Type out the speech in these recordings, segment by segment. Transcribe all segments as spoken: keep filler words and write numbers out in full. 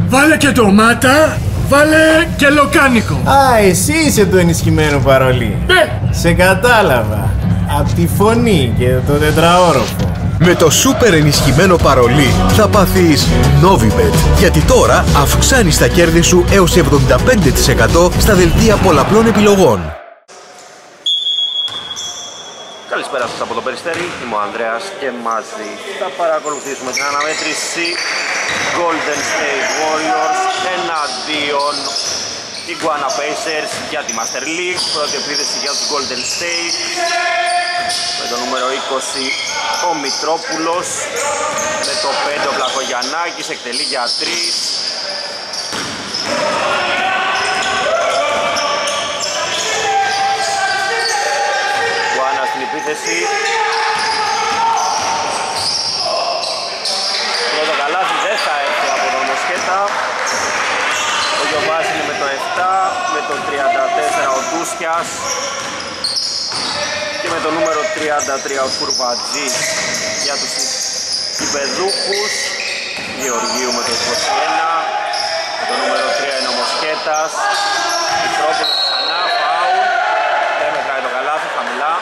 Βάλε και ντομάτα, βάλε και λοκάνικο. Α, εσύ είσαι το ενισχυμένο παρολί. Ναι. Σε κατάλαβα. Απ' τη φωνή και το τετραόροφο. Με το σούπερ ενισχυμένο παρολί θα πάθεις Novibet, γιατί τώρα αυξάνεις τα κέρδη σου έως εβδομήντα πέντε τοις εκατό στα δελτία πολλαπλών επιλογών. Καλησπέρα σας από το Περιστέρι, είμαι ο Ανδρέας και μαζί θα παρακολουθήσουμε την αναμέτρηση Golden State Warriors εναντίον Iguana Pacers για τη Master League. Πρώτη επίθεση για τους Golden State με το νούμερο είκοσι ο Μητρόπουλος, με το πέντε ο Πλακογιαννάκης, εκτελεί για τρεις. Iguana στην επίθεση. Πρώτο καλάθι δεν θα έρθει από τον Μοσχέτα. Ο Γιωβάς είναι με το επτά, με το τριάντα τέσσερα ο Ντούσκιας και με το νούμερο τριάντα τρία ο Κουρβατζής για τους υπεδούχους. Γεωργίου με το είκοσι ένα, με το νούμερο τρία είναι ο Μοσχέτας. Μητρόπουλος ξανά, φάουλ, δεν μετράει το καλάθι, χαμηλά.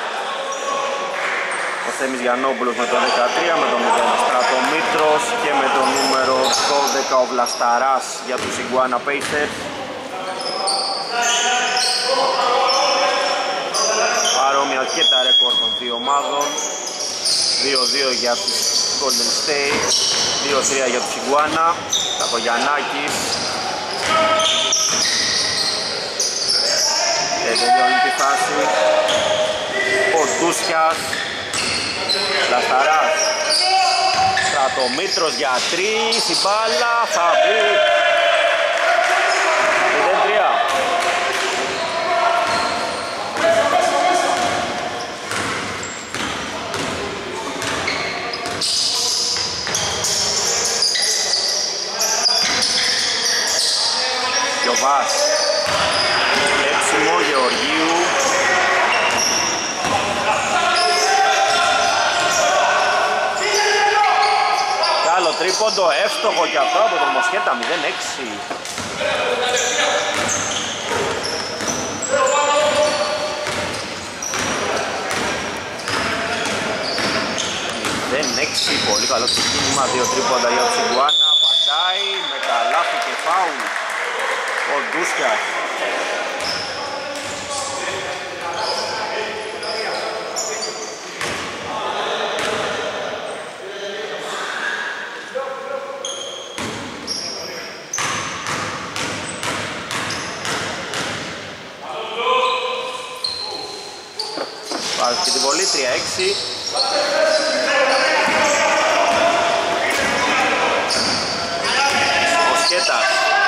Ο Θέμης Γιαννόπουλος με το δεκατρία, με το μηδέν Στρατομήτρος και με το νούμερο δώδεκα ο Βλασταράς για τους Iguana Pacers. Παρόμοια και τα ρεκόρ των δύο ομάδων. δύο δύο για τους Golden State, δύο τρία για τους Iguana. Τακογιαννάκης. Και τελειώνει τη φάση ο Ντούσκιας. Βλασταράς. Στρατομήτρος για τρεις, η μπάλα θα μπει. μηδέν τρία. Γιωβάς. Λέψιμο Γεωργίου. Άλλο τρίποντο, εύστοχο και αυτό από τον Μοσχέτα, μηδέν έξι. μηδέν έξι, πολύ καλό ξεκίνημα, δύο τρίποντα για τους Iguana, παντάει με καλάθι και φάουλ ο Ντούσκιας. Βάζει και την βολή, τρία έξι. Μοσχέτας.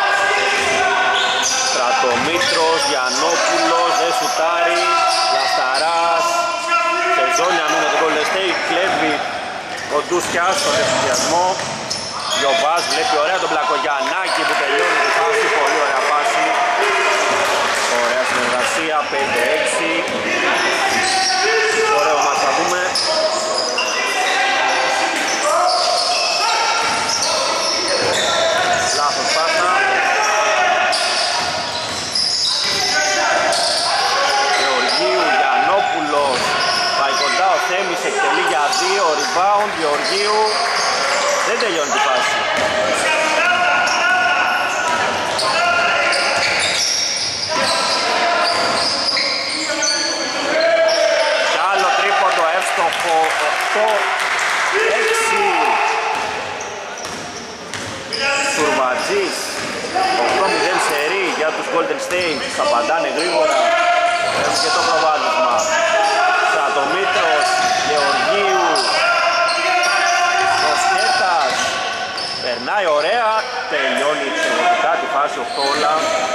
Στρατομήτρος, Γιαννόπουλος, δεν σουτάρει. Λασταράς. Σε ζώνη αμήνα του Golden State, κλέβει ο Ντούσκιας στον ενθουσιασμό. Γιωβάς βλέπει ωραία τον Πλακογιαννάκη που τελειώνει τη φάση, πολύ ωραία φάση. Ωραία συνεργασία, πέντε έξι. Ωραίο μας θα δούμε. Λάθος πάσα. Γεωργίου, Γιαννόπουλος. Πάει κοντά ο Θέμης, εκτελεί για δύο. Rebound, Γεωργίου. Δεν τελειώνει τη φάση. Εύστοχο, οκτώ έξι. Κουρβατζής, οκτώ μηδέν σερί για τους Golden State. Θα απαντάνε γρήγορα. Έχουν και το προβάδισμα. Στρατομήτρος, Γεωργίου, Μοσχέτας. Περνάει ωραία, τελειώνει εξαιρετικά τη φάση, οκτώ όλα.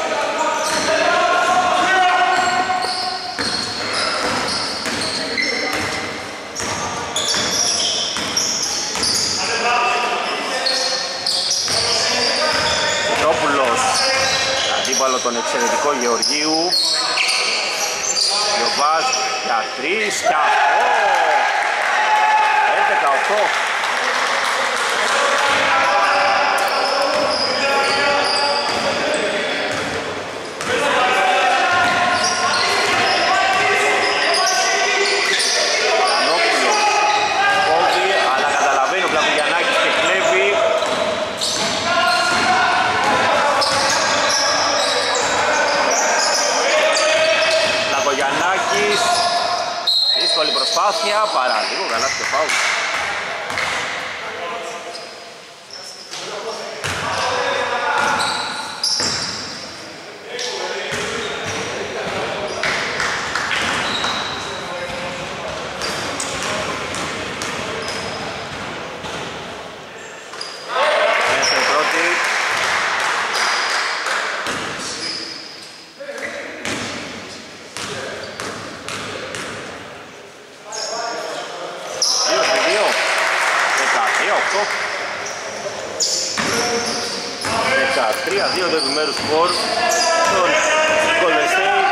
Αντίπαλο τον εξαιρετικό Γεωργίου. Γιωβάς για τρεις και αυτό. έντεκα οκτώ. προσπάθεια, παρά λίγο, καλά και φάουλ. δεκατρία δύο το επιμέρους σκορ των Golden State.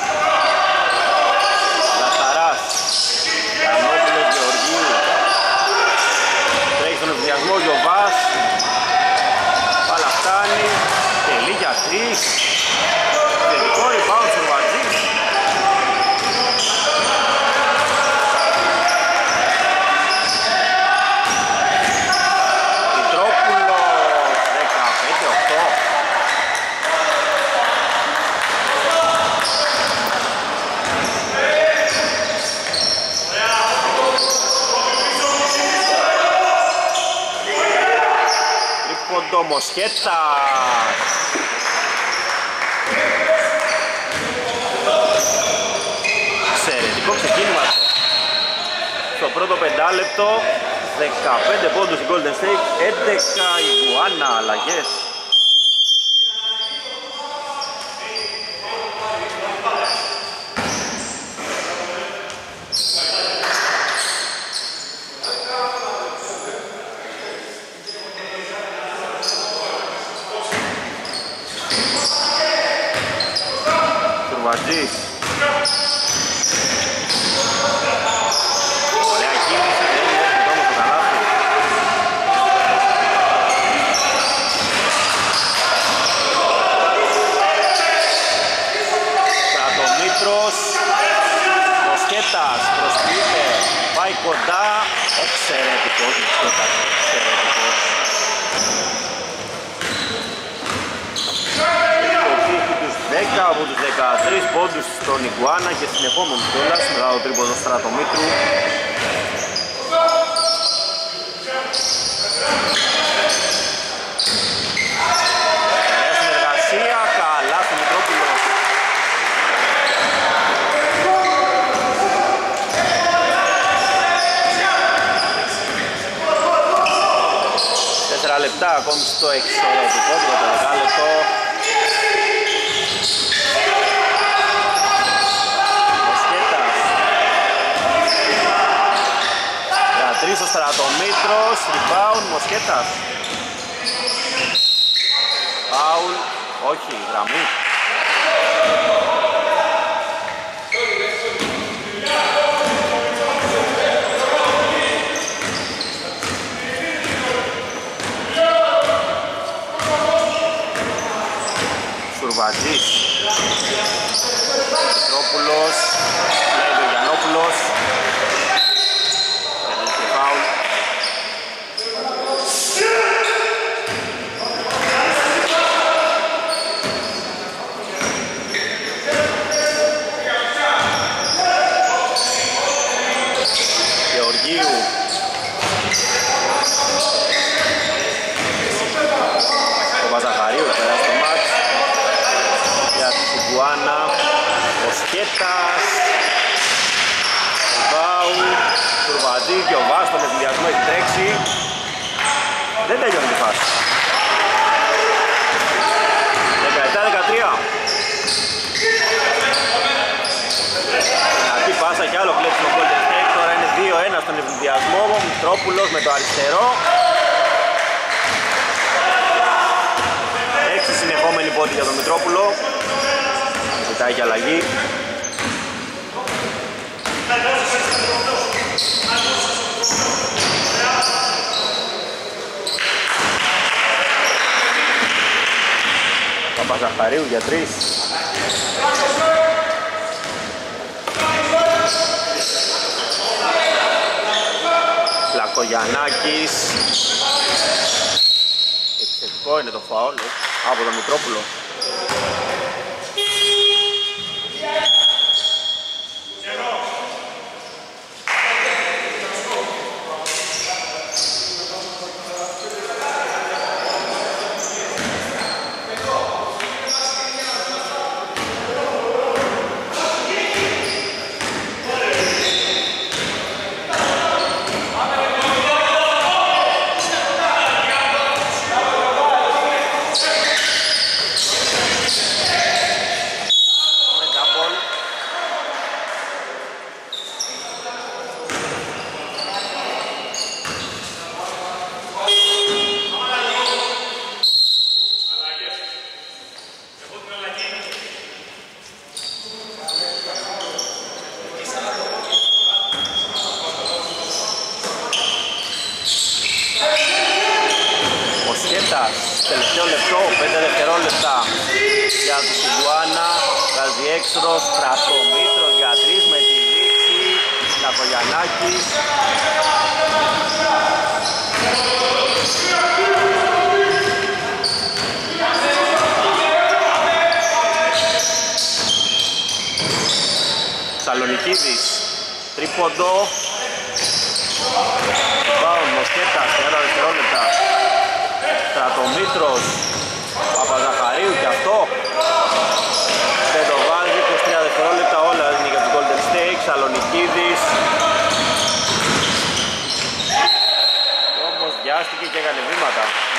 Λασταράς, Κανόπουλος, Γεωργίου. Τρέχει στον ενθουσιασμό Γιωβάς. Πάλα φτάνει, τελεί για τρεις. Τελικό rebound στον Βατζής. Το Μοσχέτα. Εξαιρετικό ξεκίνημα στο πρώτο πεντάλεπτο. Δεκαπέντε πόντους η Golden State, έντεκα η Γκουάνα. Αλλαγές. Βατζής. Ωραία κίνηση, δεν είναι έρχεται όμως το καλάθι. Στρατομήτρος, Μοσχέτας, προσποιείται, πάει κοντά, εξαιρετικός Μοσχέτας, εξαιρετικός. δέκα από τους δεκατρείς πόντους στον Ιγκουάνα και στην επόμενη κιόλας μετά το τρίποντο Στρατομήτρου. Ωραία συνεργασία, καλά στο Μητρόπουλο. Τέσσερα λεπτά ακόμη στο εξαιρετικό το δεκάλεπτο. Τρεις ο Στρατομήτρος, rebound, Μοσχέτας. Φάουλ, όχι, γραμμή. Σουρβατζής. Πετρόπουλος, λέει ο Γιαννόπουλος. Ο Βαζαχαρίου πέρα στο μάτς για τη Φουγκουάνα. Ο Σκέτας, ο Βάου, Τουρβαντή και ο Βάς στον εθνιασμό έχει τρέξει. Δεν τελειώνει τη φάση. δεκαεπτά δεκατρία. Δυνατή πάσα και άλλο κλέψιμο Golden State. Τώρα είναι δύο ένα στον ευθυνδιασμό. Ο Μητρόπουλος με το αριστερό. Έξι συνεχόμενοι πόντι για τον Μητρόπουλο. Ζητάει και αλλαγή. Παπαζαχαρίου για τρεις. Πλακογιαννάκης. Εξαιρετικό είναι το φάουλ από τον Μητρόπουλο. δευτερόλεπτα για τους Ιντουάνα. Βγάζει έξω, Στρατομήτρος για τρεις με τη λήξη. Κακογιαννάκης. Σαλονικίδης, τρίποντο. Πάουν, Μοσκέτας, τριάντα δευτερόλεπτα. Στρατομήτρος, Παπαζαχαρίου και αυτό. Δεν το βάζει, είκοσι τρία δευτερόλεπτα, όλα είναι για τους Golden State. Σαλονικίδης. Όμως βιάστηκε και έκανε βήματα.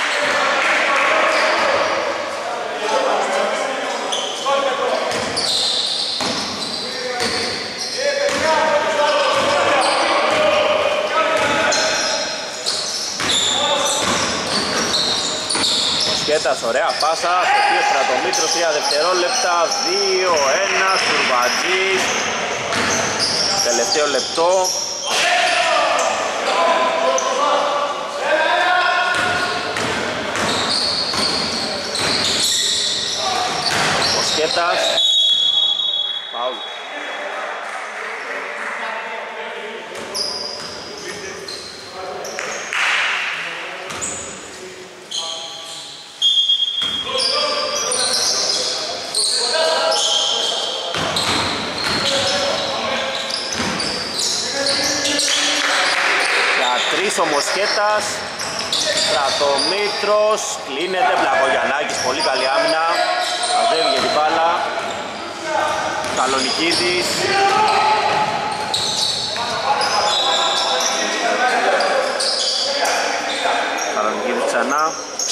Σκέτας, ωραία πάσα, στο οποίο Στρατομήτρος, τρία δευτερόλεπτα, δύο ένα, Κουρβατζής, τελευταίο λεπτό. Ο Σκέτας, φάουλ. Ο Μοσκέτας, Στρατομήτρος, κλείνεται, Πλακογιαννάκης, πολύ καλή άμυνα, μαζεύει για την μπάλα, Σαλονικίδης, Σαλονικίδης ξανά,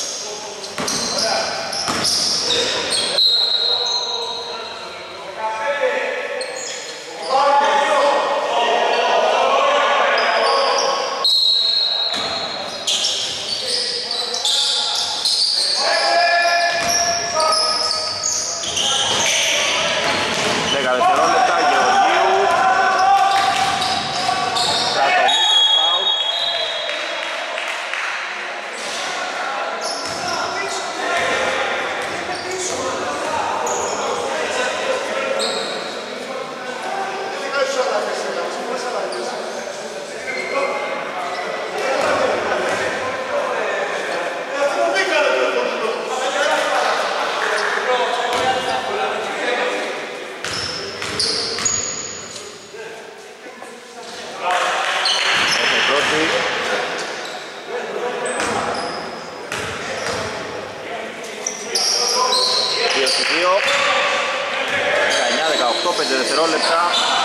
δεκαεννιά δεκαοκτώ, πέντε δευτερόλεπτα.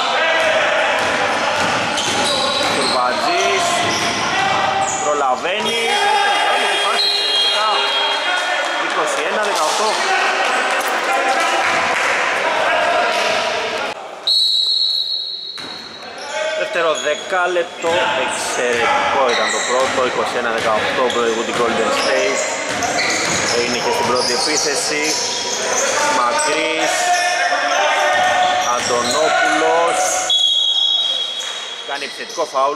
Κουρβατζής, προλαβαίνει, είκοσι ένα δεκαοκτώ. Δεύτερο δεκάλεπτο, εξαιρετικό ήταν το πρώτο, είκοσι ένα δεκαοκτώ προηγούν την Golden State. Είναι και στην πρώτη επίθεση. Μακρύς, Αντωνόπουλος, κάνει επιθετικό φάουλ.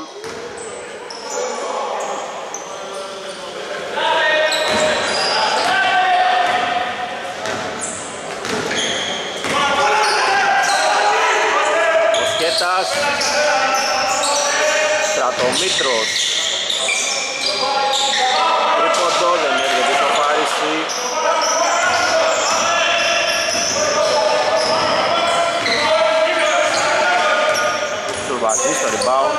Ο Σκέτας, Στρατομήτρος, τρίποντο, δεν έρχεται το Πάρισι. Κουρβατζής στο rebound.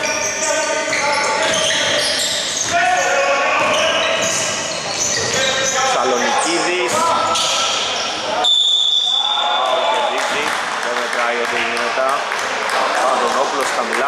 Σαλονικίδης. Κερδίζει, δεν μετράει ό,τι γίνεται. Αντωνόπουλος χαμηλά.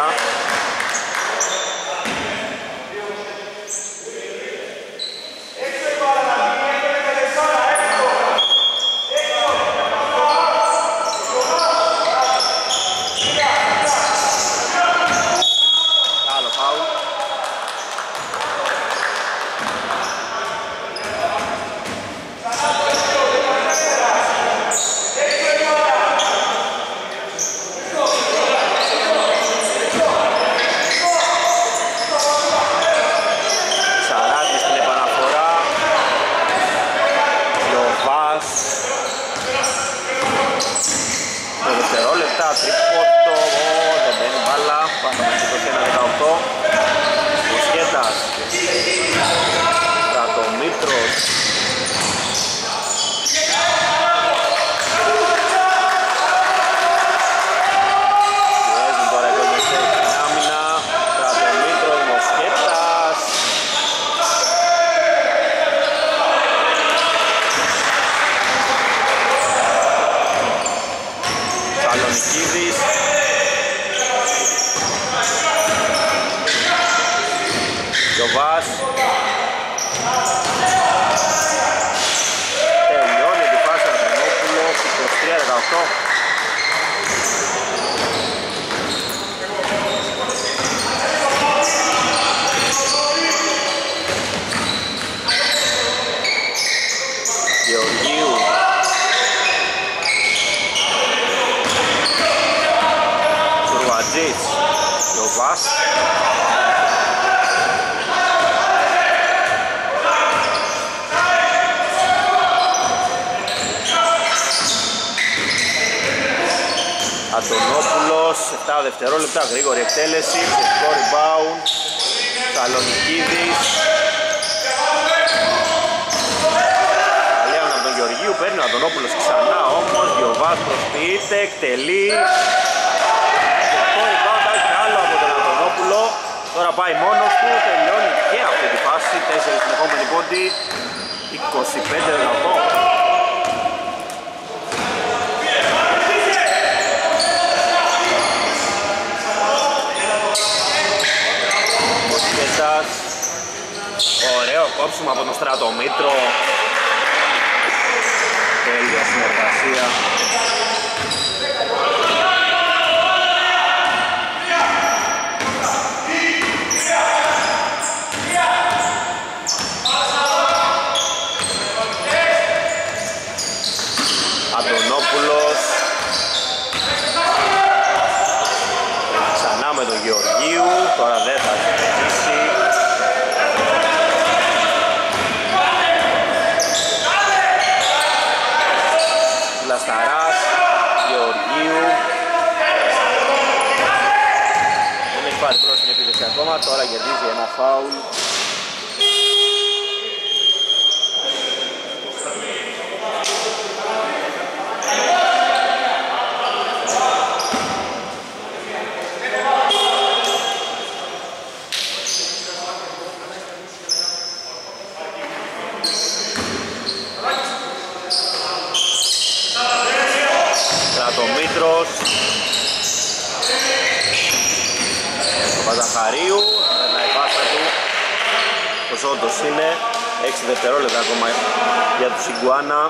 δεκαοκτώ. Γεωργίου. Σουρβατζής. Γιωβάς. Αντωνόπουλος, επτά δευτερόλεπτα, γρήγορη εκτέλεση, θετικό rebound, Σαλονικίδης. Καλή άμυνα από τον Γεωργίου, παίρνει ο Αντωνόπουλος ξανά όμως, Γιωβάς προσποιείται, εκτελεί. Θετικό rebound, έχει άλλο από τον Αντωνόπουλο, τώρα πάει μόνος του, τελειώνει και αυτή τη φάση, τέσσερις συνεχόμενοι πόντι, είκοσι πέντε δεκαοκτώ. Ωραίο κόψιμο από τον Στρατομήτρο. Τέλεια συνεργασία. Αντωνόπουλος. Ξανά με τον Γεωργίου. Τώρα δεν θα συνεχίσει. Λασταράς, Γεωργίου. Δεν έχει πάρει προς την επίθεση ακόμα, τώρα κερδίζει ένα φάουλ. Στρατομήτρος. Ο Παζαχαρίου, περνάει η πάσα του. Πως όντως είναι, έξι δευτερόλεπτα ακόμα για τους Ιγκουάνα.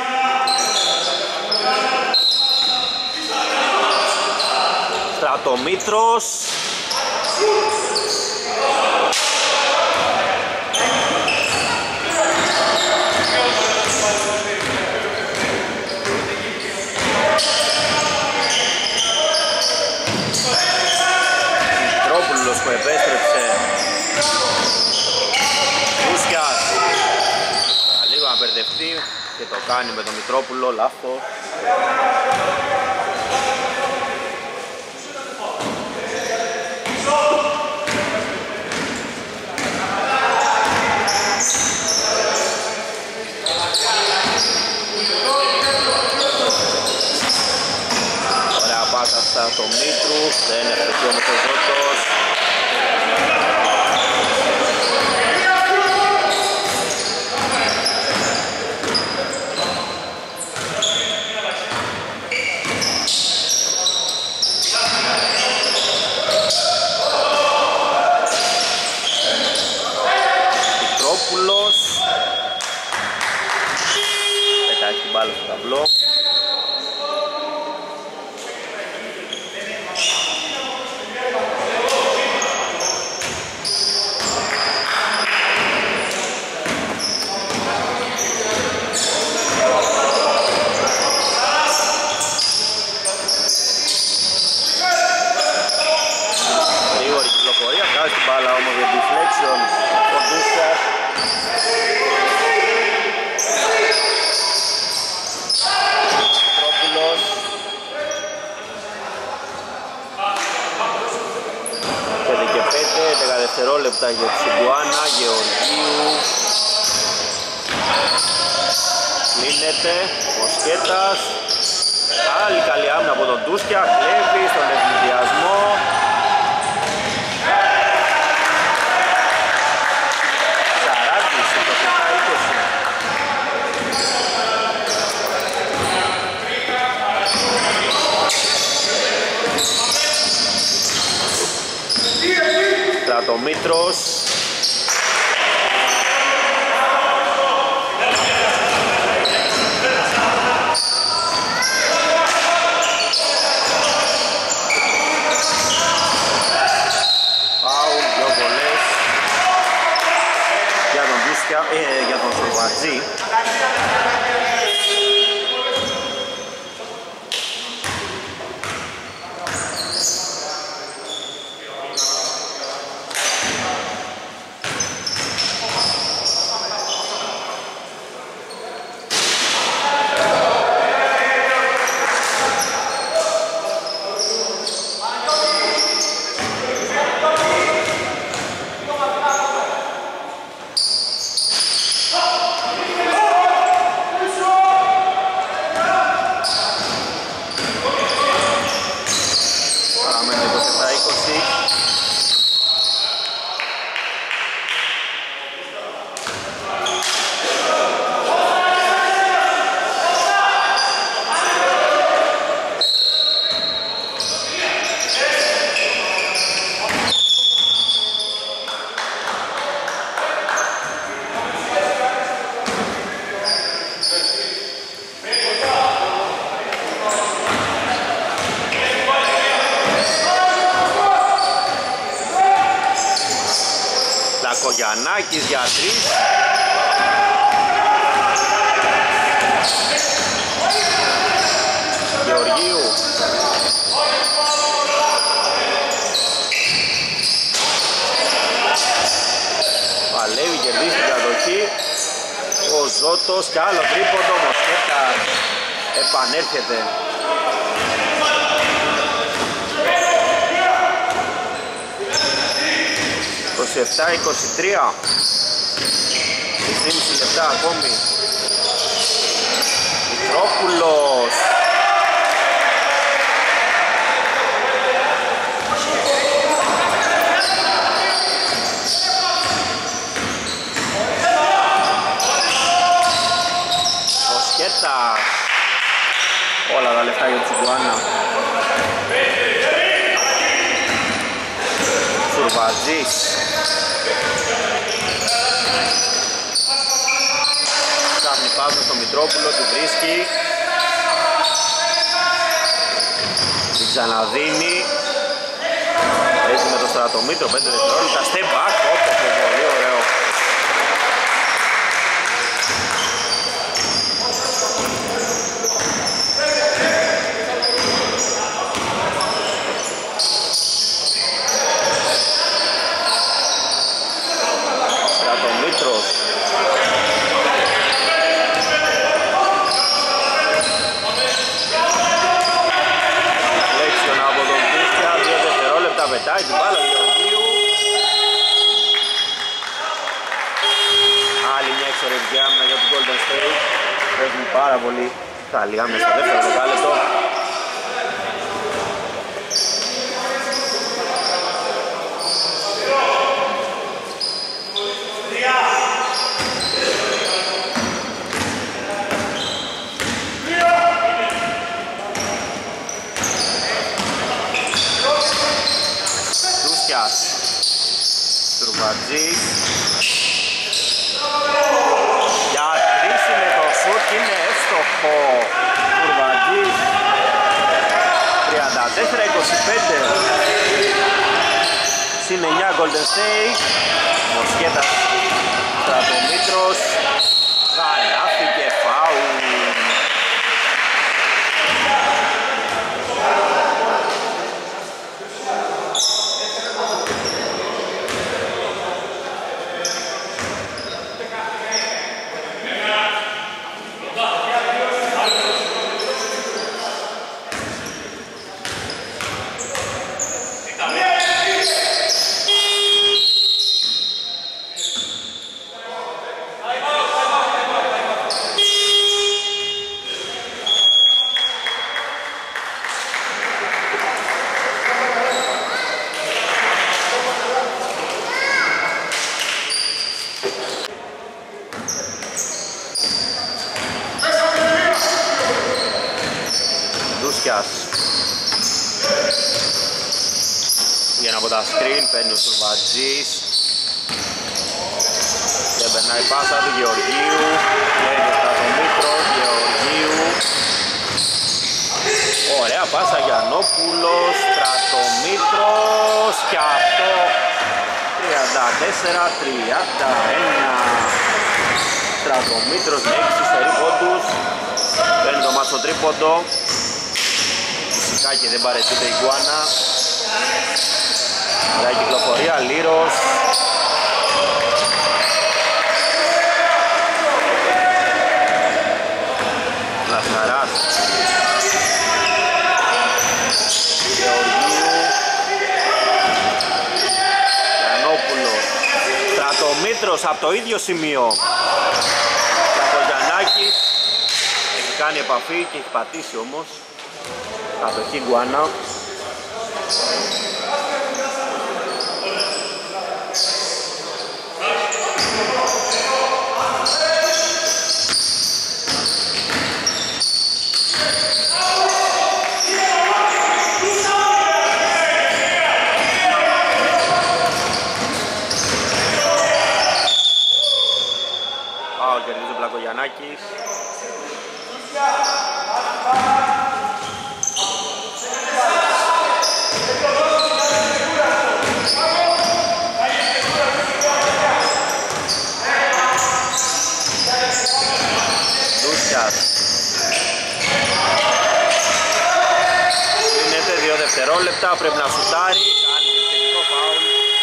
Στρατομήτρος. Μητρόπουλος που επέστρεψε. Κούσκιας. Λίγο να μπερδευτεί και το κάνει με τον Μητρόπουλο, λάθος. Ωραία πάσα στα το Μήτρου, δεν έφτασε όμως ο Ζώτος. Πιτρόπουλος. Πετάει την μπάλα στο ταμπλό. Γρήγορη κυκλοφορία, βγάζει την μπάλα όμως για deflection ο Ντούσκας. Πιτρόπουλος. πέντε και πέντε, δέκα δευτερόλεπτα για τους Ιγκουάνα, Γεωργίου. Κλείνεται, ο Σκέτας. Άλλη καλή άμυνα από τον Ντούσκια, κλέβει στον ευνηδιασμό. Σαράντης, είκοσι επτά είκοσι. Στρατομήτρος. Πλακογιαννάκης για τρεις. Γεωργίου. Παλεύει, κερδίζει την κατοχή. Ο Ζώτος και άλλο τρίποντο, Μοσχέτα επανέρχεται. είκοσι επτά είκοσι τρία. είκοσι πέντε λεπτά ακόμη. Μητρόπουλος. Μοσχέτας. Όλα τα λεφτά για την Γκουάνα. Σουρβατζής. Ψάχνει πάσο στο Μητρόπουλο, τη βρίσκει. Την ξαναδίνει. Έτσι με το Στρατομήτρο, πέντε δευτερόλεπτα. Step back, όπως πολύ ωραίο. Πετάει την μπάλα του Γεωργίου. Άλλη μια εξαιρετική άμυνα για τον Golden State. Παίζουν πάρα πολύ καλή άμυνα στο δεύτερο δεκάλεπτο. Στουρβατζής για τρεις είναι το σουτ, είναι εύστοχο. Στουρβατζής τριάντα τέσσερα είκοσι πέντε. Συν εννιά Golden State. Μοσχέτας, Στρατομήτρος, καλάθι και φάουλ. Βγαίνει από τα screen, παίρνει ο Στουρβατζής. Δεν περνάει πάσα του Γεωργίου. Παίρνει ο Στρατομήτρος, Γεωργίου. Ωραία πάσα Γιαννόπουλος, Στρατομήτρος και αυτό τριάντα τέσσερα τριάντα ένα. Στρατομήτρος με έξι σερί πόντους. Παίρνει το μάτσο τρίποντο. Φυσικά και δεν παρετείται η Γκουάνα. Ωραία κυκλοφορία, Λύρος. Λασχαράς. Γεωργίου. Γιαννόπουλος. Στρατομήτρος από το ίδιο σημείο. Πλακογιαννάκης. Έχει κάνει επαφή και έχει πατήσει όμως. Κατοχή Γκουάνα. Πάω, κερδίζει ο Πλακογιαννάκης. Μοσχέτας. Δίνεται δύο δευτερόλεπτα, πρέπει να σουτάρει, κάνει επιθετικό φάουλ.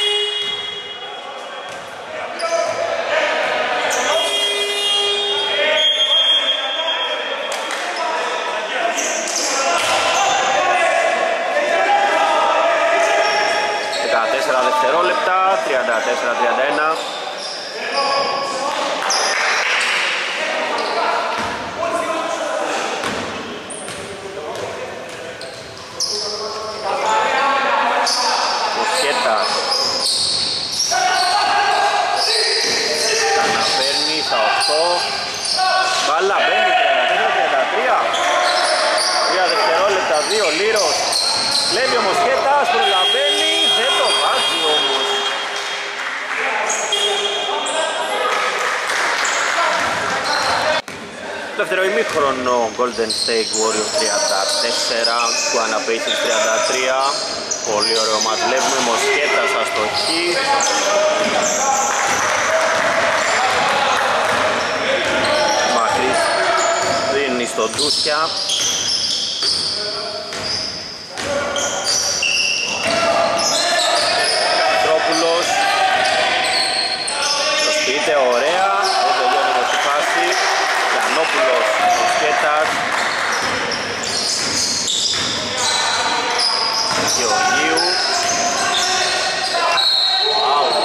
δεκατέσσερα δευτερόλεπτα, τριάντα τέσσερα τριάντα ένα. Μοσχέτας ξαναφέρνει στα οκτώ. Μπάλα μπαίνει, τριάντα τέσσερα τριάντα τρία. τρία δευτερόλεπτα, δύο Λύρος. Βλέπει ο Μοσχέτας, προλαβαίνει, δεν το βάζει όμως. Δεύτερο ημίχρονο, Golden State Warriors τριάντα τέσσερα, Guana Pacers τριάντα τρία. Πολύ ωραίο μας βλέπουμε, Μοσχέτας αστοχή. Μακρύς δίνει στον Ντούσια. Τρόπουλος. Το σπίτι, ωραία. Δεν τελειώνει με τη φάση. Γιαννόπουλος, Μοσχέτας. Γεωργίου. Wow.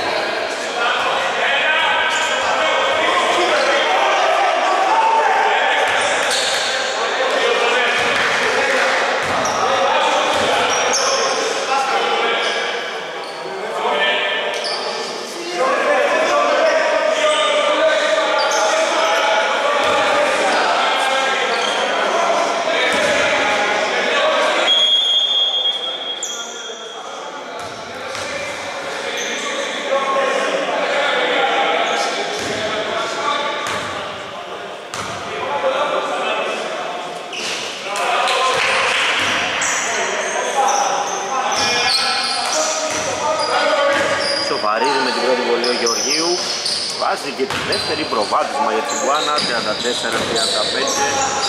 Βάζει και τη δεύτερη, προβάδισμα για την Guana, τριάντα τέσσερα τριάντα πέντε.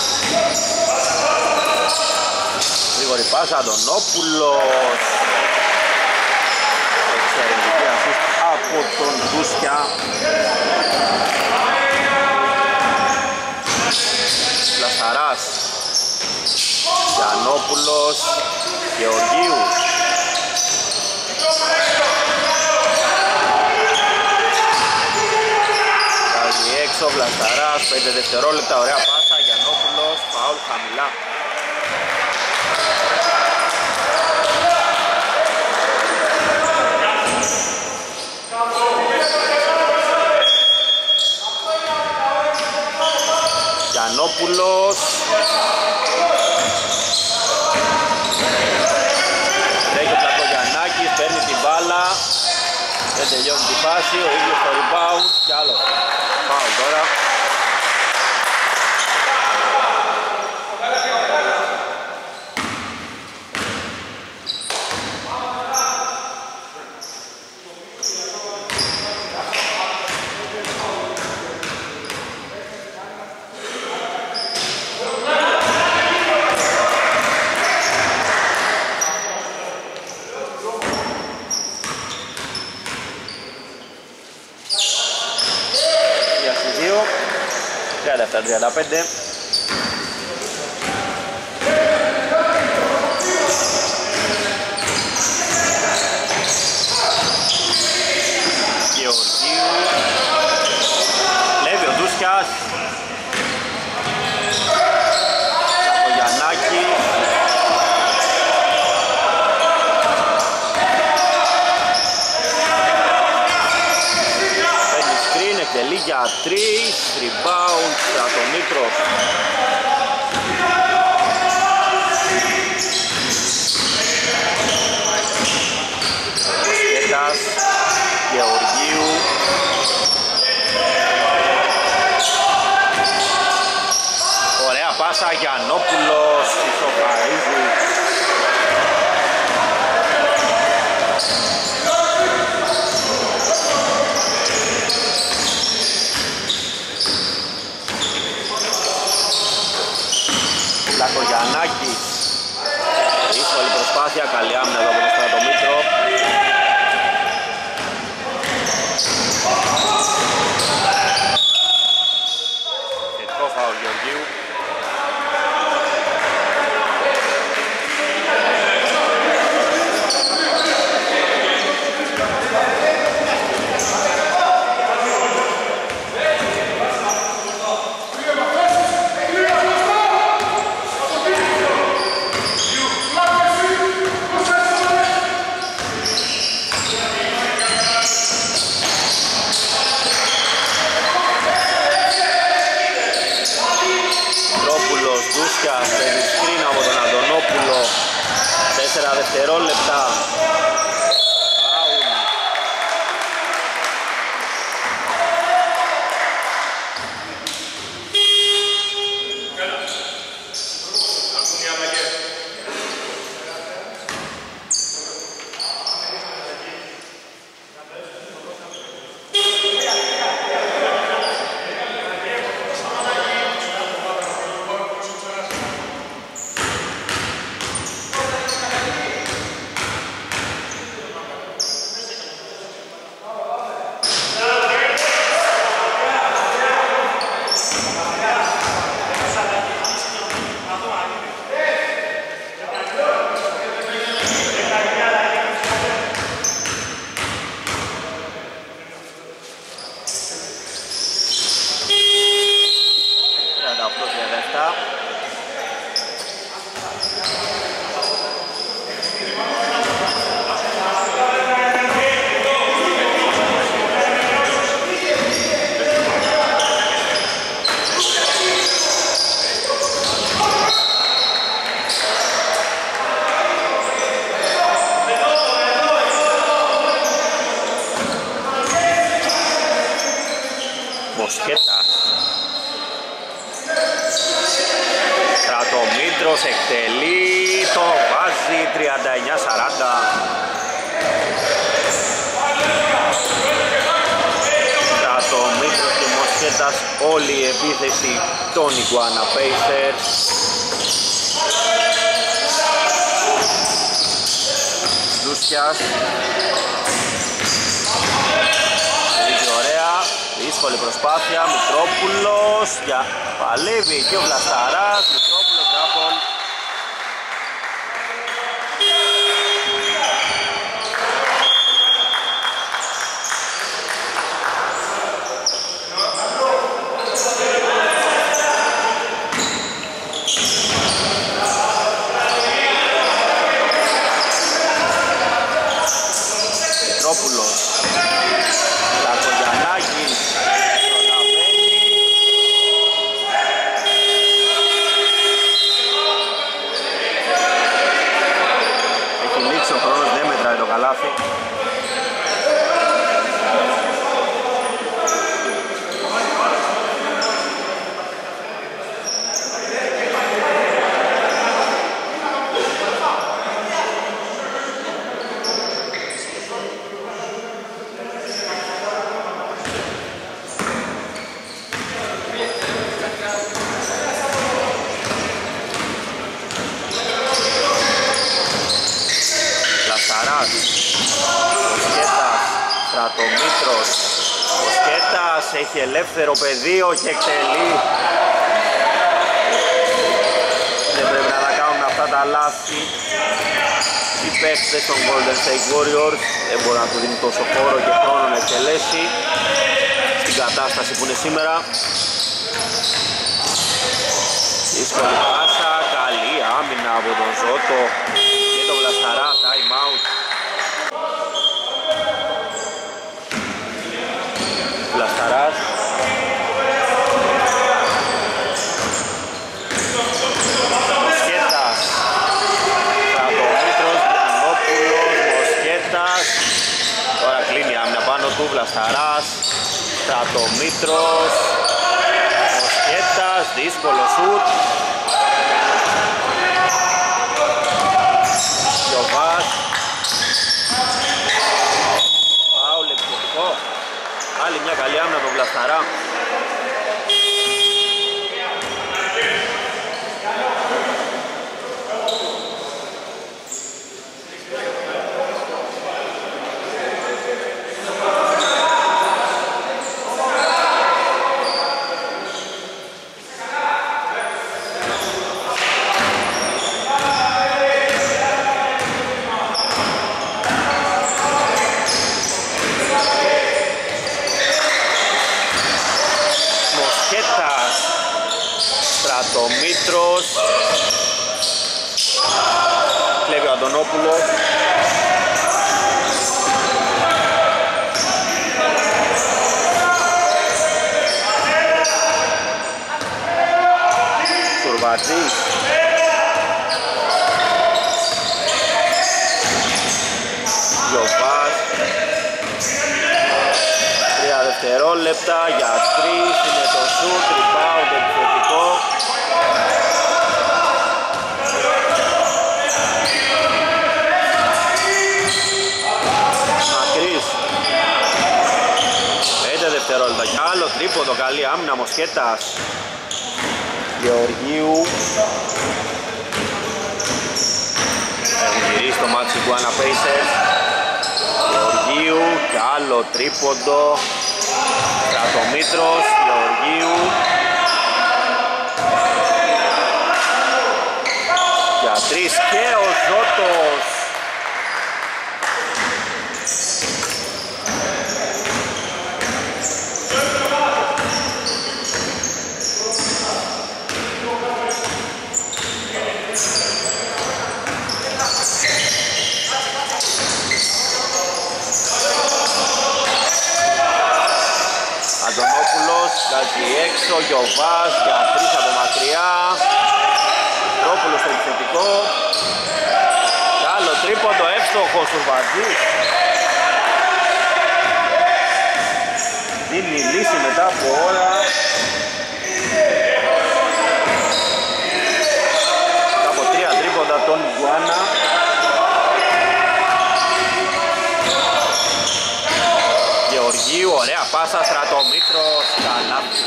Γρήγορη πάσα, Αντωνόπουλος. Εξαιρετική ασίστ από τον Ντούσια. Λασαράς, Γιαννόπουλος, Γεωργίου. Έξω, Βλασταράς, πέντε δευτερόλεπτα, ωραία πάσα, Γιαννόπουλος, φαουλ χαμηλά. Γιαννόπουλος. Τρέχει ο Πλακογιαννάκης, παίρνει την μπάλα. Δεν τελειώνει τη φάση, ο ίδιος το rebound κι άλλο. Φάουλ τώρα. τριάντα επτά τριάντα πέντε. Γεωργίου. Λέβει ο Ντούσιας. Σακογιαννάκη. Παίρνει σκριν, εκτελεί για τρεις. Rebound, Στρατονίκρος. Μοσχέτας, Γεωργίου. Ωραία πάσα, Γιαννόπουλος, ισοφαρίζει. Κακογιαννάκης. Δύσκολη προσπάθεια, καλή άμυνα εδώ από τον Στρατομήτρο. Θετικό φάουλ Γεωργίου. Παίρνει σκριν από τον Αντωνόπουλο. Τέσσερα δευτερόλεπτα. Μοσχέτας. Στρατομήτρος εκτελεί, το βάζει τριάντα εννιά σαράντα. Στρατομήτρος και Μοσχέτας, όλη η επίθεση των Iguana Pacers. Ντούσιας. Δύσκολη προσπάθεια, Μητρόπουλος, για παλεύει και ο Βλασταράς, Μητρόπουλος, double. Μητρόπουλος. Κακογιαννάκης. Καλάθι. Στρατομήτρος. Ο Σκέτας έχει ελεύθερο πεδίο και εκτελεί. Δεν πρέπει να τα κάνουν αυτά τα λάθη οι παίκτες των Golden State Warriors. Δεν μπορεί να του δίνει τόσο χώρο και χρόνο να εκτελέσει στην κατάσταση που είναι σήμερα. Δύσκολη πάσα, καλή άμυνα από τον Ζώτο και τον Βλασταρά, time out. Βλασταράς. Μοσχέτας. Στρατομήτρος, Γιαννόπουλος, Μοσχέτας. Τώρα κλείνει η άμυνα πάνω του, Βλασταράς. Στρατομήτρος. Μοσχέτας, δύσκολο σουτ. Γιωβάς. Φάουλ επιθετικό. Άλλη μια καλή άμυνα από τον Βλασταρά. Στρατομήτρος. Κλέβει ο Αντωνόπουλος. Τουρβατζής. Γιωβάς. Τρία δευτερόλεπτα για τρεις. Είναι το σουτ, rebound επιθετικό. Μακρύς. Πέντε δευτερόλεπτα για άλλο τρίποντο, καλή άμυνα Μοσχέτας. Γεωργίου. Έχουν γυρίσει το μάτσι Iguana Pacers. Γεωργίου και άλλο τρίποντο. Στρατομήτρος, Γεωργίου. Για τρεις και ο Ζώτος. Αντωνόπουλος, βγάζει έξω, Γιωβάς για τρεις από μακριά. Τρόπουλος στο επιθετικό. Κι άλλο τρίποντο, εύστοχος του Βατζής. Δίνει λύση μετά από ώρα. Μετά από τρία τρίποντα τον Iguana. Γεωργίου, ωραία πάσα, Στρατομήτρος, καλάθι.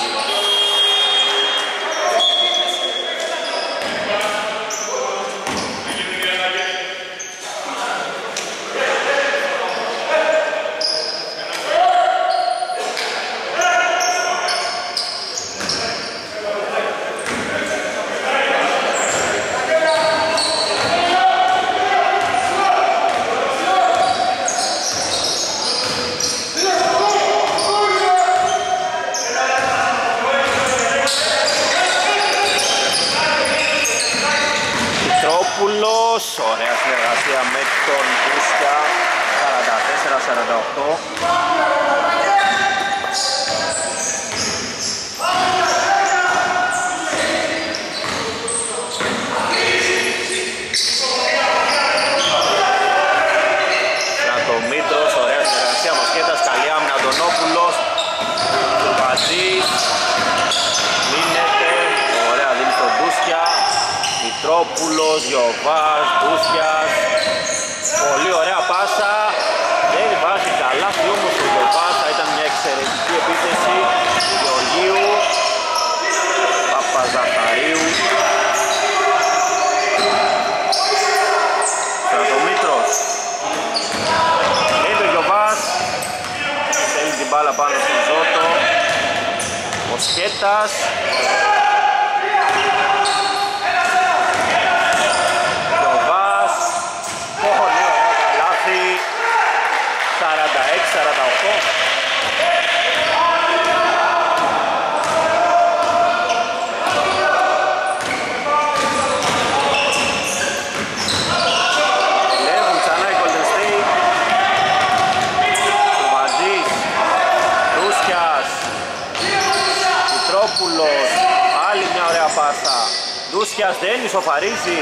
Ωραία συνεργασία με τον Μπούσια. Σαράντα τέσσερα σαράντα οκτώ. Στρατομήτρος, ωραία συνεργασία Μοσχέτας, καλή άμυνα Αντωνόπουλος. Τουρβατζής. Μείνεται, ωραία δίνει στον Μπούσια. Μητρόπουλος, Γιωβάς, Μπούσιας. Πολύ ωραία πάσα. Δεν βάζει καλά όμως ο Γιωβάς. Θα ήταν μια εξαιρετική επίθεση. Γεωργίου, Παπαζαχαρίου. Στρατομήτρος. Είναι ο Γιωβάς. Θέλει την μπάλα πάνω στον Ζώτο. Μοσχέτας. σαράντα έξι σαράντα οκτώ. Λέβουν ξανά οι Golden State. Βαζής, Ντούσιας, Μητρόπουλος, άλλη μια ωραία πάσα. Ντούσιας δεν ισοφαρίζει.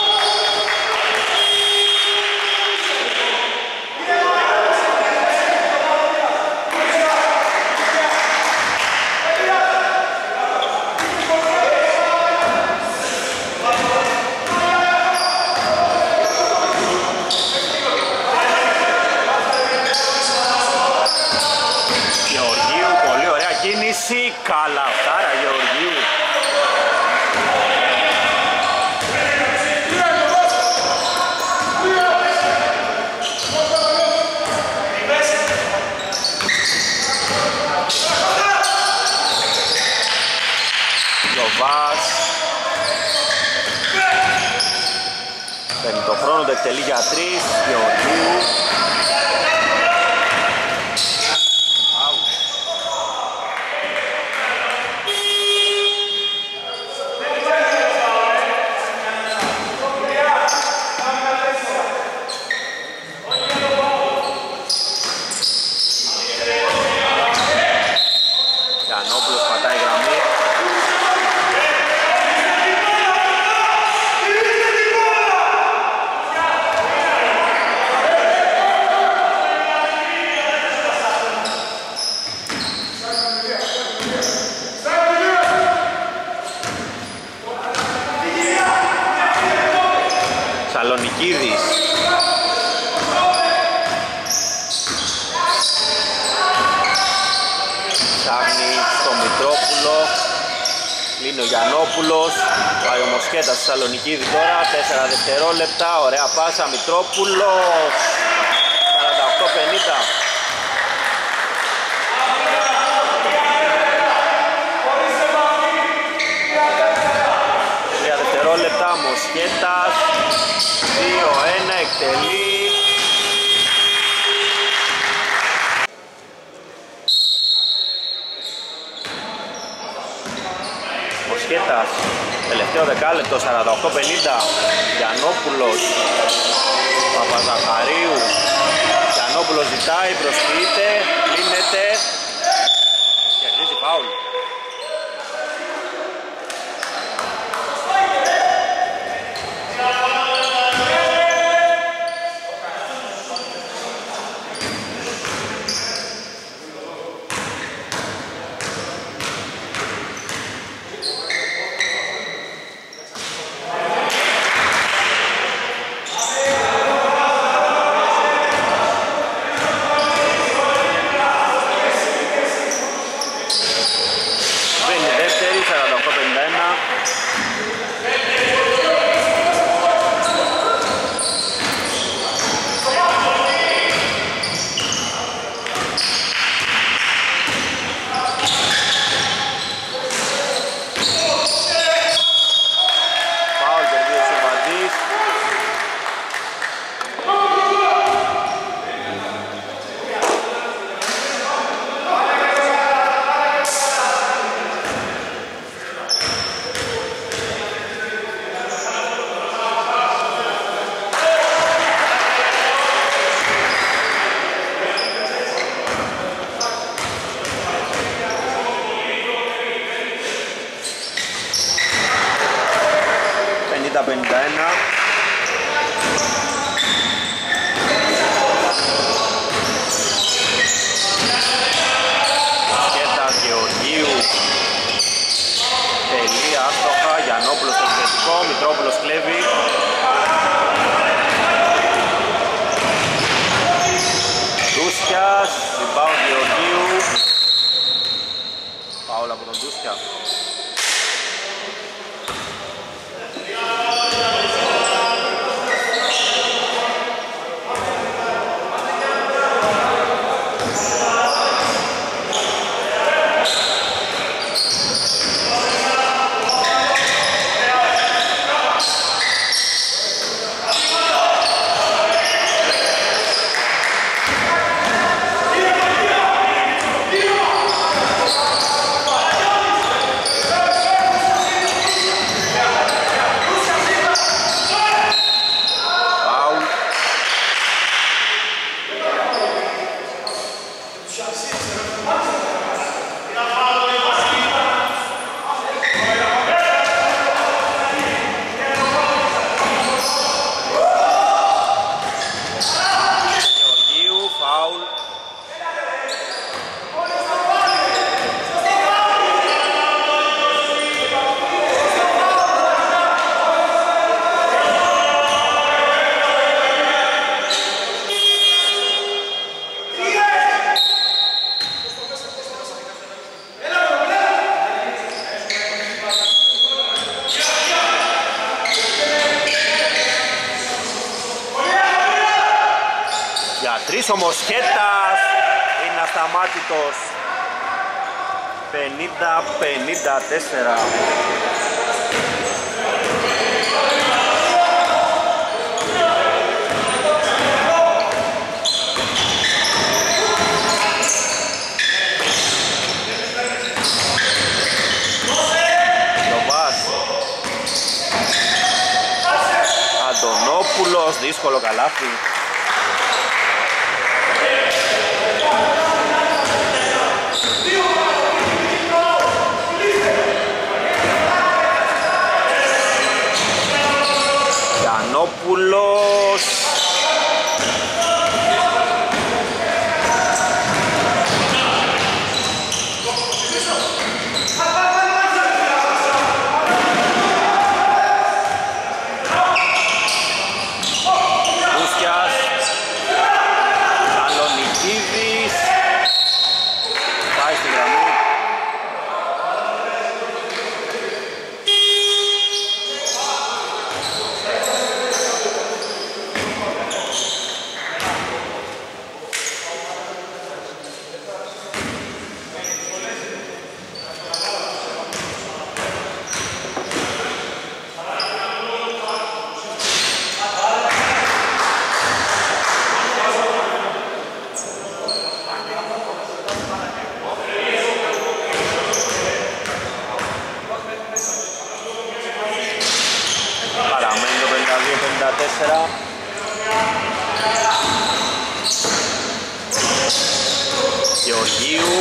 Καλαφτάρα Γεωργίου. Γιωβάς. Παίρνει το χρόνο, το εκτελεί για τρεις. Γεωργίου. Σαλονικίδης. Ψάχνει στο Μητρόπουλο. Κλείνει ο Γιαννόπουλος. Πάει ο Μοσχέτας στη Σαλονικίδη τώρα. τέσσερα δευτερόλεπτα. Ωραία πάσα. Μητρόπουλος. σαράντα οκτώ πενήντα. τρία δευτερόλεπτα. Μοσχέτας. δύο ένα. Εκτελεί. Μοσχέτας, τελευταίο δεκάλεπτο, σαράντα οκτώ πενήντα. Γιαννόπουλος, Παπαζαχαρίου. Γιαννόπουλος ζητάει, προσποιείται, κλείνεται. Κερδίζει φάουλ. πενήντα ένα. Σκέτας Γεωργίου. Τελεία, άστοχα. Γιαννόπουλος στο επιθετικό. Μητρόπουλος κλέβει. Ντούσιας. Rebound Γεωργίου. Φάουλ από τον Ντούσια. Ο Μοσχέτας είναι ασταμάτητος. πενήντα πενήντα τέσσερα. Λοβάς. Αντωνόπουλος, δύσκολο καλάθι. Γιαννόπουλος. δύο πενήντα τέσσερα. Γεωργίου,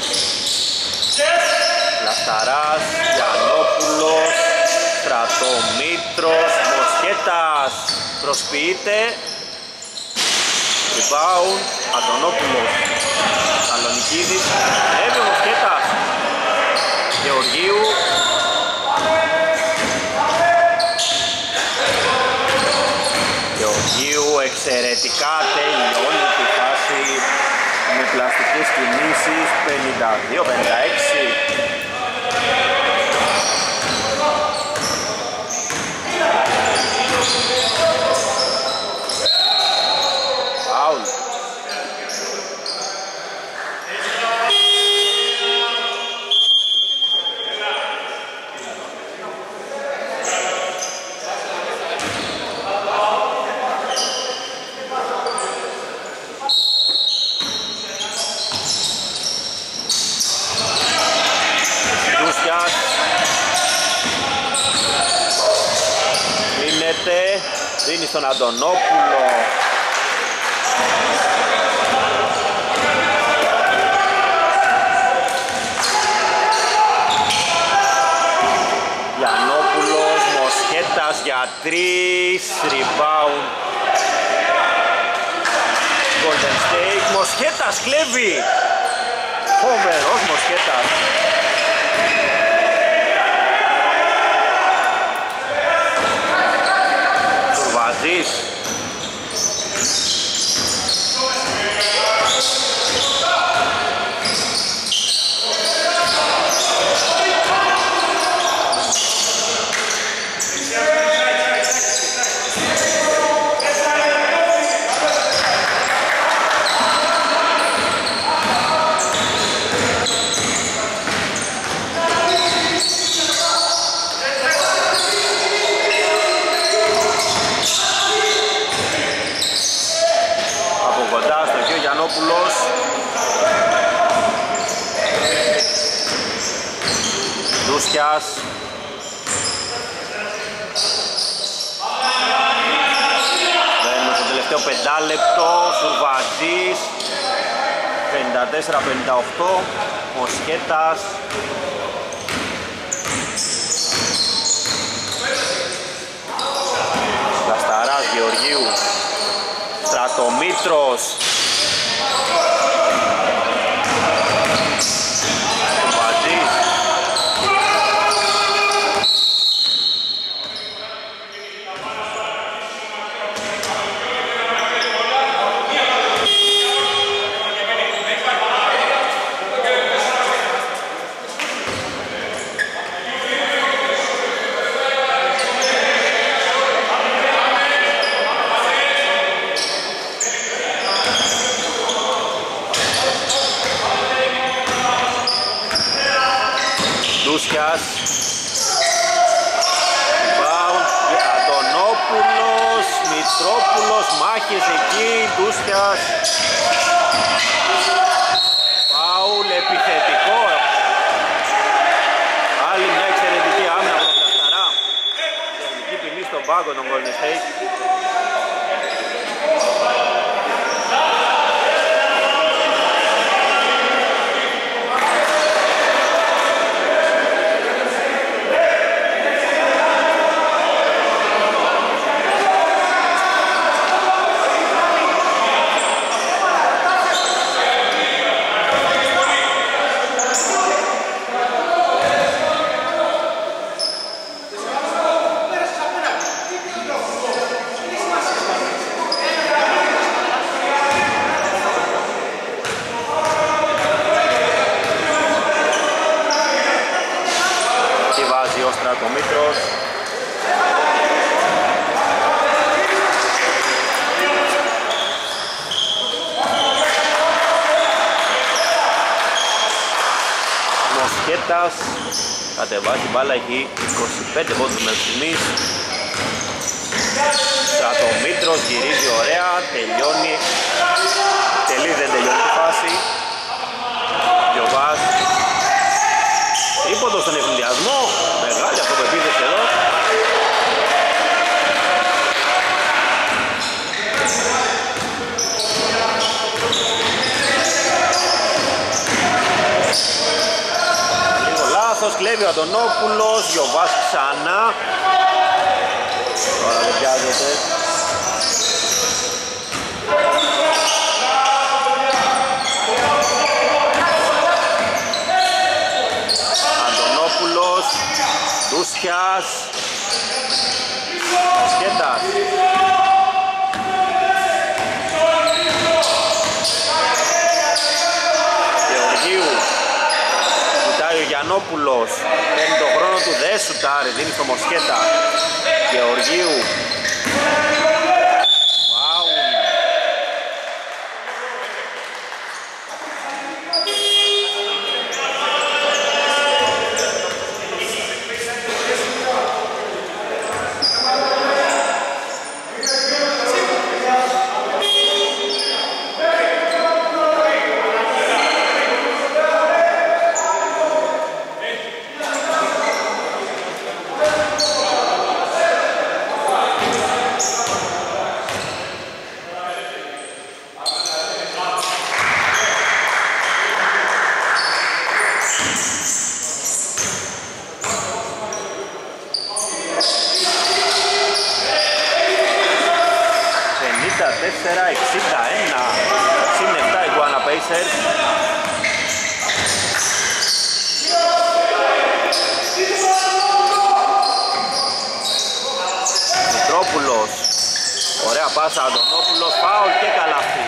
Λασταράς, Γιαννόπουλος, Στρατομήτρος, Μοσχέτας, προσποιείται. Rebound, Αντωνόπουλος, Σαλονικίδης, έβει ο Μοσχέτας. Γεωργίου, Γεωργίου εξαιρετικά τελειώνει τη φάση με πλαστικές κινήσεις. Πενήντα δύο πενήντα έξι. Φάουλ. Δίνει στον Αντωνόπουλο. Γιαννόπουλος, Μοσχέτας για τρεις. Rebound Golden State. Μοσχέτας κλέβει. Φοβερός Μοσχέτας. Τουρβαζής. Γιαννόπουλος. Ντούσιας. Μπαίνουμε στο τελευταίο πεντάλεπτο. Σουρβαζής. πενήντα τέσσερα πενήντα οκτώ. Μοσχέτας. Λασταράς, Γεωργίου. Στρατομήτρος. Ντούσιας. Rebound για Αντωνόπουλος. Μητρόπουλος, μάχες εκεί. Ντούσιας. Φάουλ επιθετικό. Άλλη μια εξαιρετική άμυνα από τον Πλασταρά. Τεχνική ποινή στον πάγκο των Golden State. Στρατομήτρος. Μοσχέτας κατεβάζει μπάλα, έχει είκοσι πέντε πόντους μέχρι στιγμής. Στρατομήτρος γυρίζει ωραία, τελειώνει. Τελεί, δεν τελειώνει τη φάση. Γιοβάς. Τρίποντο στον ευνηδιασμό, μεγάλη αυτοπεποίθηση εδώ. παλεύει ο Αντωνόπουλος, Γιωβάς ξανά. Τώρα δεν πιάζεται. Αντωνόπουλος, Ντούσιας, Σκέτας. Γεωργίου, κοιτάει ο Γιαννόπουλος, παίρνει τον χρόνο του, δεν σουτάρει, δίνει στο Μοσχέτα. Γεωργίου. εξήντα εξήντα ένα, συν επτά η Iguana Pacers. Μητρόπουλος, ωραία πάσα, Αντωνόπουλος, φάουλ και καλάθι.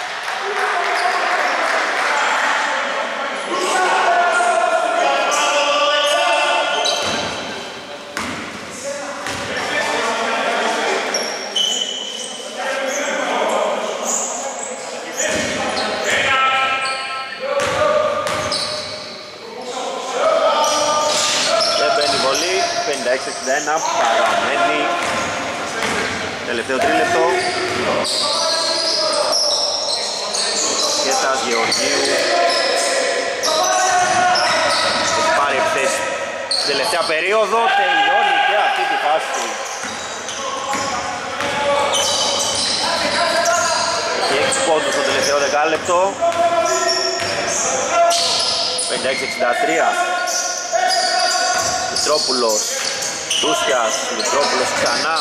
πενήντα έξι εξήντα ένα, παραμένει τελευταίο τρίλεπτο. Σκέτας, Γεωργίου, έχει πάρει επιθέσεις στην τελευταία περίοδο, τελειώνει και αυτή τη φάση. Έχει έξι πόντους στο τελευταίο δεκάλεπτο. πενήντα έξι εξήντα τρία. Μητρόπουλος, Ντούσιας, Μητρόπουλος ξανά.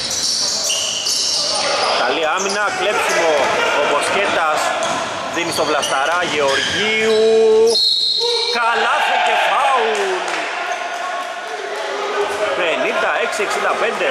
Καλή άμυνα, κλέψιμο, ο Μοσχέτας δίνει στο Βλασταρά, Γεωργίου. Καλάθι και φάουλ. πενήντα έξι εξήντα πέντε.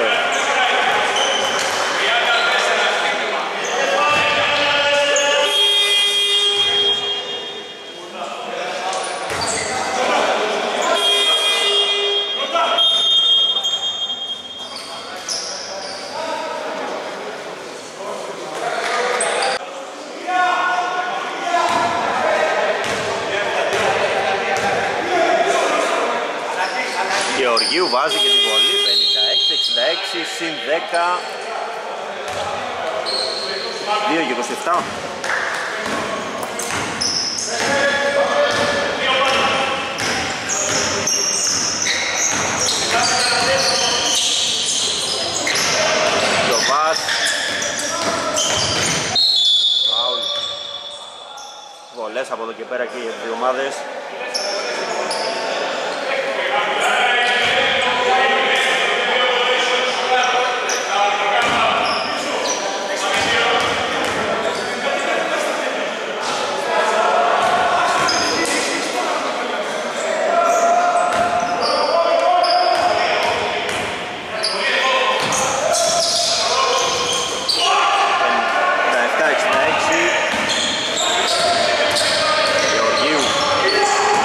Γεωργίου βάζει και την βολή, πενήντα έξι εξήντα έξι συν δέκα, δύο και είκοσι επτά. Γιωβάς, φάουλ, βολές από εδώ και πέρα και οι δύο ομάδες. Γεωργίου,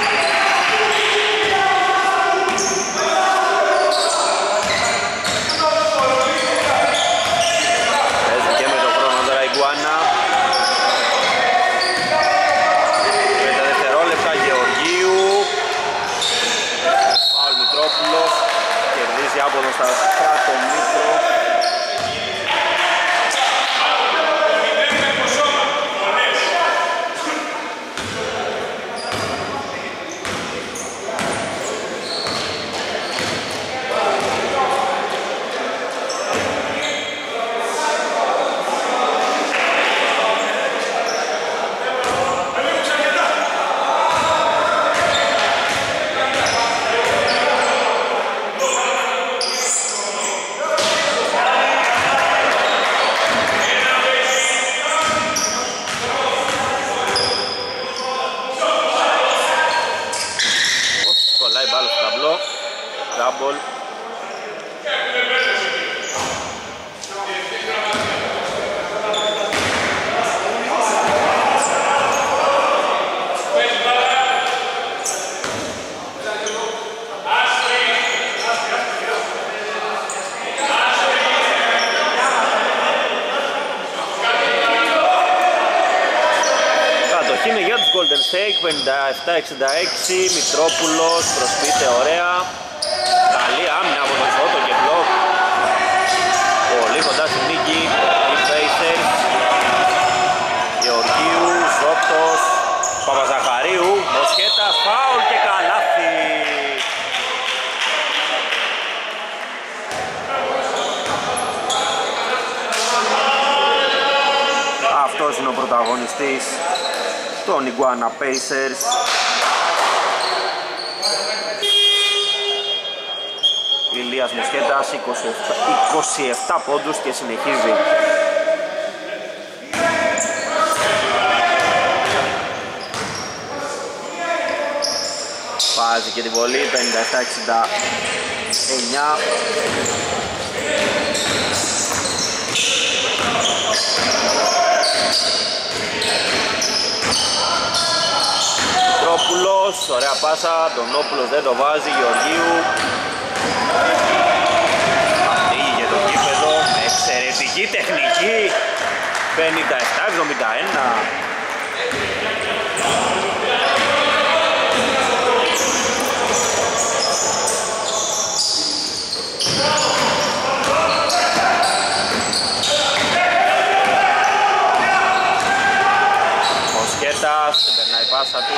mistake, πενήντα επτά εξήντα έξι, Μητρόπουλος προσποιείται ωραία. Καλή άμυνα από τον Σότο και μπλοκ. Πολύ κοντά στη νίκη οι Pacers. Γεωργίου, Σόπτος, Παπαζαχαρίου, Μοσχέτας, φάουλ και καλάθι. Αυτός είναι ο πρωταγωνιστής των Iguana Pacers. Ηλίας Μοσχέτας, είκοσι επτά, είκοσι επτά πόντους και συνεχίζει. Βάζει και τη βολή, πενήντα επτά εξήντα εννιά. Τρόπουλος, ωραία πάσα, Ντονόπουλος δεν το βάζει, Γεωργίου. Ανοίγει και το γήπεδο με εξαιρετική τεχνική. πενήντα επτά εβδομήντα ένα. Μοσχέτας, δεν περνάει πάσα του.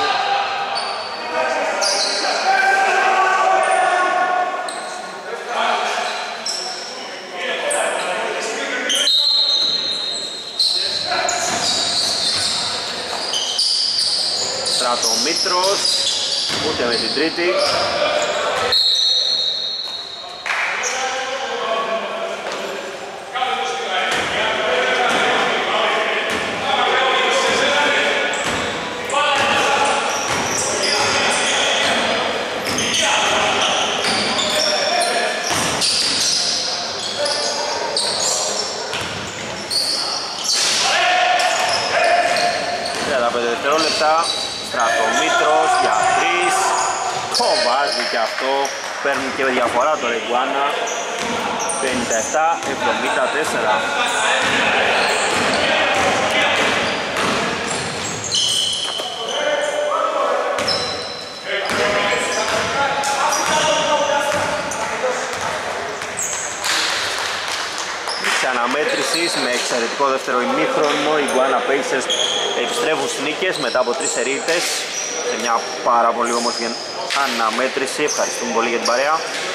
Στρατομήτρος, ούτε με την τρίτη. Δευτερόλεπτα, Στρατομήτρος για τρεις, το βάζει και αυτό, παίρνει και διαφορά το Iguana, πενήντα επτά εβδομήντα τέσσερα. Αναμέτρησης με εξαιρετικό δεύτερο ημίχρονο, οι Iguana Pacers επιστρέφουν στις νίκες μετά από τρεις σερίτες σε μια πάρα πολύ όμορφη αναμέτρηση. Ευχαριστούμε πολύ για την παρέα.